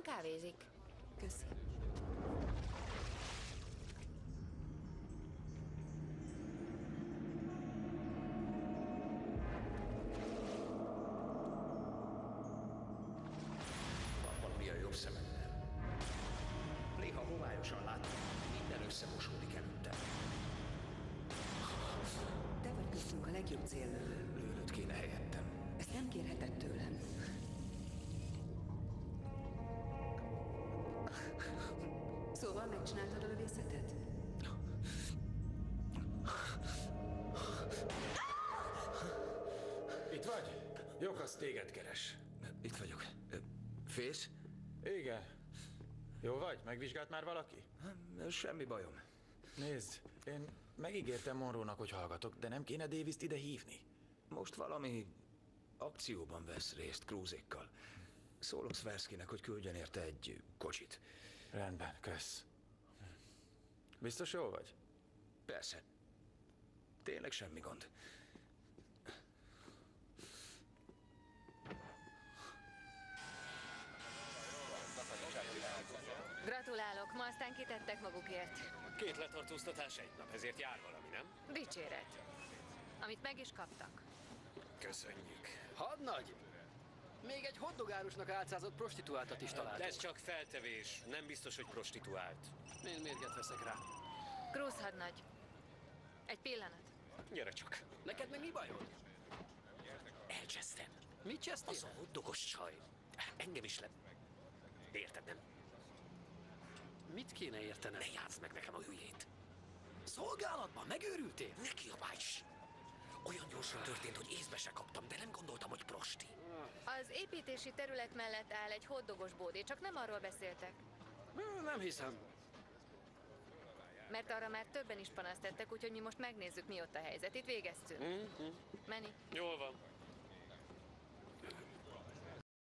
kávézik. Köszi. Van valami a jobb szememmel. Néha homályosan látom, minden összemosódik előttem. Te vagy köztünk a legjobb céllövő. Lőröt kéne helyettem. Ezt nem kérheted tőlem. Szóval megcsináltad a lövészetet? Itt vagy? Jokasz téged keres. Itt vagyok. Fész? Igen. Jó vagy? Megvizsgált már valaki? Semmi bajom. Nézd, én megígértem Monroe-nak, hogy hallgatok, de nem kéne Davis-t ide hívni. Most valami akcióban vesz részt Cruzékkal. Szólok Sverskinek, hogy küldjön érte egy kocsit. Rendben, kösz. Biztos jó vagy? Persze. Tényleg semmi gond. Gratulálok, ma aztán kitettek magukért. 2 letartóztatás egy nap, ezért jár valami, nem? Dicséret. Amit meg is kaptak. Köszönjük. Hadnagy! Még egy hoddogárusnak álcázott prostituáltat is találtunk. Ez csak feltevés, nem biztos, hogy prostituált. Én mérget veszek rá. Cruz hadnagy. Egy pillanat. Gyere csak. Neked meg mi bajod? Elcsesztem. Mit csesztél? Az a hoddogos csaj. Engem is le... Érted, nem? Mit kéne értenem? Ne játsz meg nekem a hülyét. Szolgálatban megőrültél? Ne kiabálj! Olyan gyorsan történt, hogy észbe se kaptam, de nem gondoltam, hogy prosti. Az építési terület mellett áll egy hoddogos bódé, csak nem arról beszéltek. Nem hiszem. Mert arra már többen is panaszt tettek, úgyhogy mi most megnézzük, mi ott a helyzet. Itt végeztünk. Menni. Jól van.